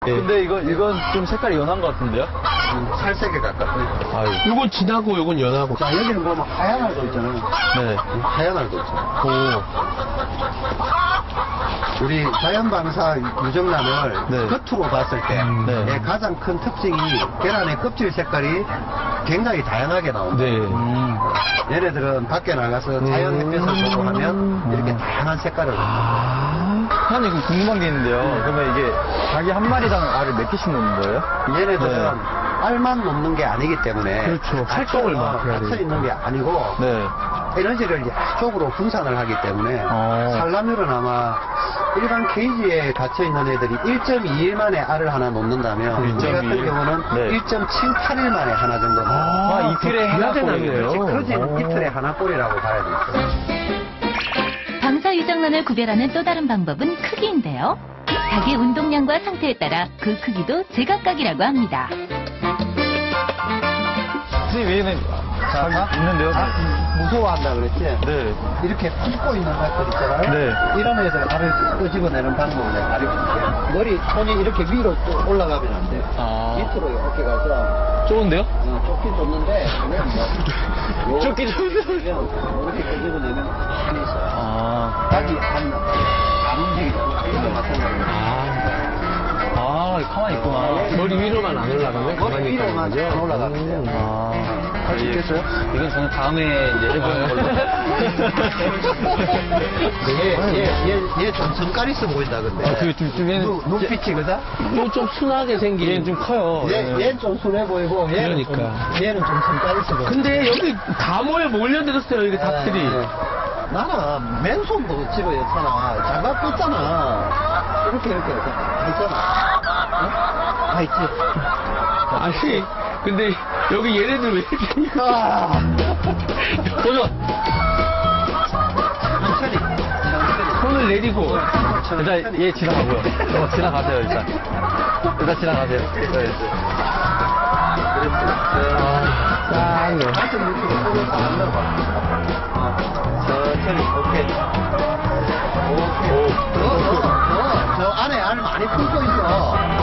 근데 이건 좀 색깔이 연한 것 같은데요? 살색에 가깝네. 요건 진하고 요건 연하고. 자, 여기는 보면 하얀 알도 있잖아요. 네. 하얀 알도 있잖아요. 오. 우리 자연방사 유정란을 네. 겉으로 봤을 때 네. 가장 큰 특징이 계란의 껍질 색깔이 굉장히 다양하게 나온다. 네. 얘네들은 밖에 나가서 자연 햇빛을 보고 하면 이렇게 다양한 색깔을 사장님, 이거 궁금한 게 있는데요. 그러면 이게 닭이 한 마리당 알을 몇 개씩 놓는 거예요? 얘네들은 알만 놓는 게 아니기 때문에 그렇죠. 활동을 막 해야 갇혀 돼요. 있는 게 아니고 네. 에너지를 양쪽으로 분산을 하기 때문에 산란율은 아마 일반 케이지에 갇혀 있는 애들이 1.2일 만에 알을 하나 놓는다면 우리 같은 경우는 네. 1.78일 만에 하나 정도 나와요. 이틀에 하나 나네요. 커진 이틀에 하나 꼴이라고 봐야 되겠어요. 방사 유정란을 구별하는 또 다른 방법은 크기인데요. 닭의 운동량과 상태에 따라 그 크기도 제각각이라고 합니다. 선생님, 얘는 닭이 있는데요? 무서워한다 그랬지? 네. 이렇게 품고 있는 닭들 있잖아요. 네. 이런 애들 알을 끄집어내는 방법을 내가 가르쳐줄게요. 머리, 손이 이렇게 위로 쭉 올라가면 안 돼요. 밑으로 이렇게 가서 좋은데요? 쫓긴 줬는데 쫓긴 줬는데? 이렇게 끄집어내면 가만히 있어요. 닭이 안 움직이잖아. 이거 마찬가지예요. 가만히 있구나. 머리 위로만 안 올라가면 가만히 있는 위로만 거죠? 안 올라가면 돼요. 할 수 있겠어요? 이건 저는 다음에 이제 해보는 걸로. 얘 좀 성깔 있어 보인다, 근데. 눈빛이, 그자? 좀 순하게 생긴. 얘는 좀 커요. 얘는 좀 순해 보이고, 얘는 그러니까. 좀 성깔 있어 보이고. 근데 여기 다 몰려들었어요, 이게 닭들이. 나는 맨손도 집어 였잖아. 장갑 꼈잖아. 이렇게 했잖아. 다 있지. 아니, 근데 여기 얘네들 왜 이렇게. 도전! 천천히. 손을 내리고. 일단 얘 지나가고요. 지나가세요, 일단. 일단 지나가세요. 네. 짱네. 가슴 이렇게 보면서 안 넣어봐. 천천히. 오케이. 저 안에 알 많이 품고 있어.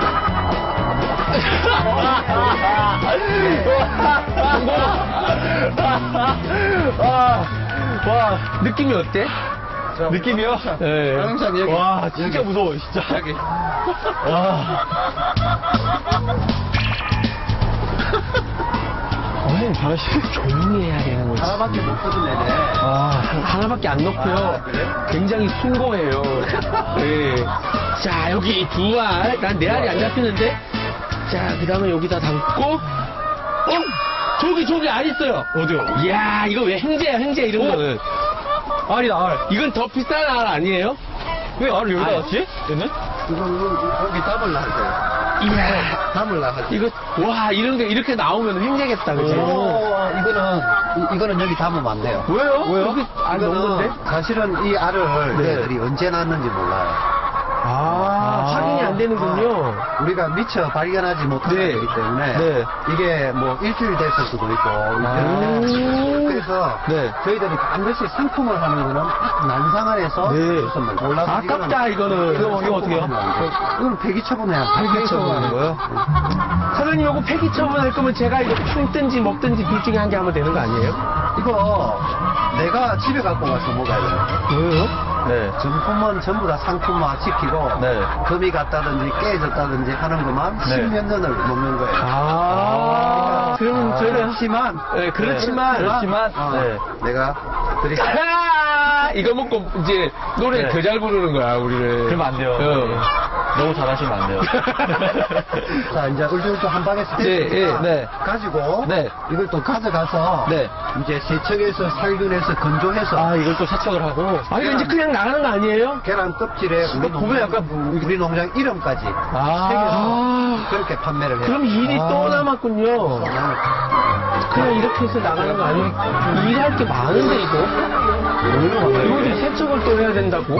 와, 느낌이 어때? 느낌이요? 네. 항상 여기. 와, 진짜 무서워, 진짜. 여기. 와. 선생님, 잘하시네. 조용히 해야 되는 거지. 하나밖에 못 뜯어내네. 하나밖에 안 넣고요. 그래? 굉장히 숭고해요. 네. 자, 여기 두 알. 난 내 알이 안 잡히는데. 자, 그 다음에 여기다 담고. 저기 알 있어요. 어디요? 이야, 이거 왜 행제야, 행제 이런 거는. 알이다, 알. 이건 더 비싼 알 아니에요? 왜 알을 여기다 놨지? 얘는? 이거 여기 담을라 할 때. 이야, 담을라 할 때. 이거, 와, 이런 게 이렇게 나오면 행제겠다, 그지? 이거는 여기 담으면 안 돼요. 왜요? 여기 알 넣은 건데? 사실은 이 알을 네. 얘들이 언제 낳았는지 몰라요. 확인이 안 되는군요. 우리가 미처 발견하지 못한 네. 거기 때문에 네. 이게 뭐 일주일 됐을 수도 있고 그래서 네. 저희들이 반드시 상품을 하는 거는 난상안에서 네. 몰라서 아깝다, 이거는. 이거 어떻게 해요? 이건 폐기 처분해야 돼. 폐기 처분하는 거예요? 사장님, 이거 폐기 처분할 거면 제가 이거 품든지 먹든지 둘 중에 한 개 하면 되는 거 아니에요? 이거 내가 집에 갖고 가서 먹어야 돼. 왜요? 네. 정품은 전부 다 상품화 시키고 네. 금이 갔다든지 깨졌다든지 하는 것만 네. 십몇 년을 먹는 거예요. 그러면 저는 그렇지만 네, 그렇지만 네. 내가 드릴게요. 이거 먹고 이제 노래 네. 더 잘 부르는 거야, 우리를. 그러면 안 돼요. 너무 잘하시면 안 돼요. 자, 이제 울줄줄 한 방에 스테이크니까 네. 가지고 네. 이걸 또 가져가서 네. 이제 세척해서 살균해서 건조해서 이걸 또 세척을 하고. 이거 이제 그냥 나가는 거 아니에요? 계란 껍질에 보면 약간 우리 농장 이름까지 새겨서 그렇게 판매를 해요. 그럼 일이 또 남았군요. 그냥 이렇게 해서 나가는 거 아니에요? 일할 게 많은데, 이거? 이거 세척을 또 해야 된다고?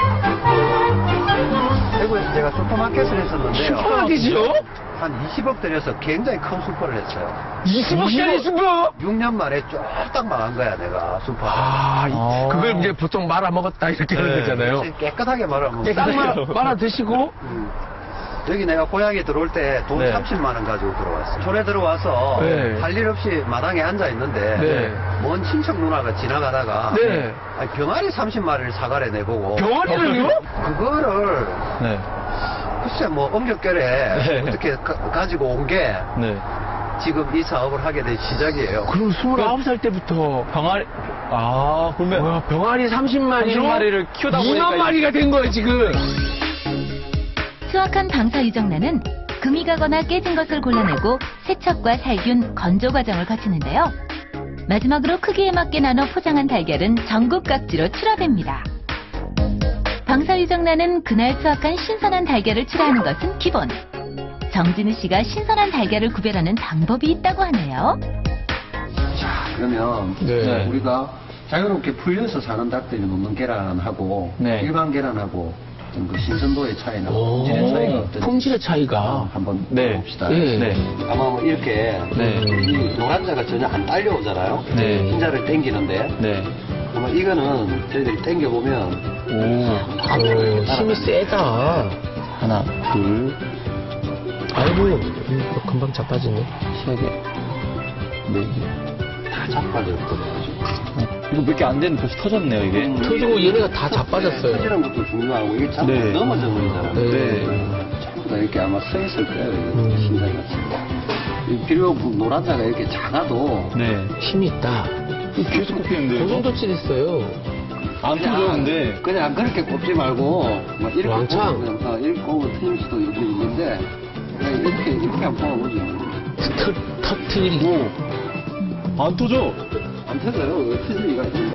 대구에서 제가 슈퍼마켓을 했었는데요. 슈퍼마켓이요? 한 20억 들여서 굉장히 큰 슈퍼를 했어요. 20억짜리 슈퍼? 6년 만에 쫄딱 망한 거야, 내가 슈퍼. 그걸 이제 보통 말아 먹었다, 이렇게 하는 거잖아요. 깨끗하게 말하면 딱 말아 드시고, 여기 내가 고향에 들어올 때 돈 네. 30만 원 가지고 들어왔어요. 촌에 들어와서 네. 할 일 없이 마당에 앉아 있는데 네. 먼 친척 누나가 지나가다가 네. 아니, 병아리 30마리를 사가래 내보고 병아리를요? 그거를 네. 글쎄 뭐 엄격결에 네. 어떻게 가지고 온 게 네. 지금 이 사업을 하게 된 시작이에요. 그럼 29살 때부터 병아리, 그러면. 뭐야, 병아리 30마리로 30마리를 키우다 보니까 2만 마리가 된 거예요, 지금. 수확한 방사 유정란은 금이 가거나 깨진 것을 골라내고 세척과 살균, 건조 과정을 거치는데요. 마지막으로 크기에 맞게 나눠 포장한 달걀은 전국 각지로 출하됩니다. 방사 유정란은 그날 수확한 신선한 달걀을 출하하는 것은 기본. 정진우 씨가 신선한 달걀을 구별하는 방법이 있다고 하네요. 자, 그러면 네. 우리가 자유롭게 풀려서 사는 닭들이 놓는 계란하고 네. 일반 계란하고 어떤 그 신선도의 차이나 오, 품질의 차이가 어떤지 품질의 차이가. 한번 네. 봅시다. 네. 네. 아마 뭐 이렇게 네. 이 노란자가 전혀 안 딸려오잖아요. 네. 흰자를 당기는데 네. 아마 이거는 저희들이 당겨보면 오. 아유, 힘이 세다. 하나, 둘, 아이고, 이거 금방 자빠지네. 세 개, 네 개. 다 자빠졌거든요. 이거 몇 개 안 되는 벌써 터졌네요, 이게. 터지고 얘네가 다 자빠졌어요. 터지는 것도 중요하고 이게 자꾸 네. 넘어져 버리잖아요. 네. 전부 다 이렇게 아마 서 있을 거예요. 심장이 같이. 비록 노란자가 이렇게 작아도 네. 힘이 있다. 이거 계속 꼽히는데, 그 이거? 정도 칠했어요. 안 터졌는데. 그냥 그렇게 꼽지 말고 뭐 이렇게 왕창. 꼽으면, 이렇게 꼽으면 틀릴 수도 있는데 그냥 이렇게 한번 뽑아보지. 터트리고. 안 터져. 안 터져요. 왜 터질 리가 있는데.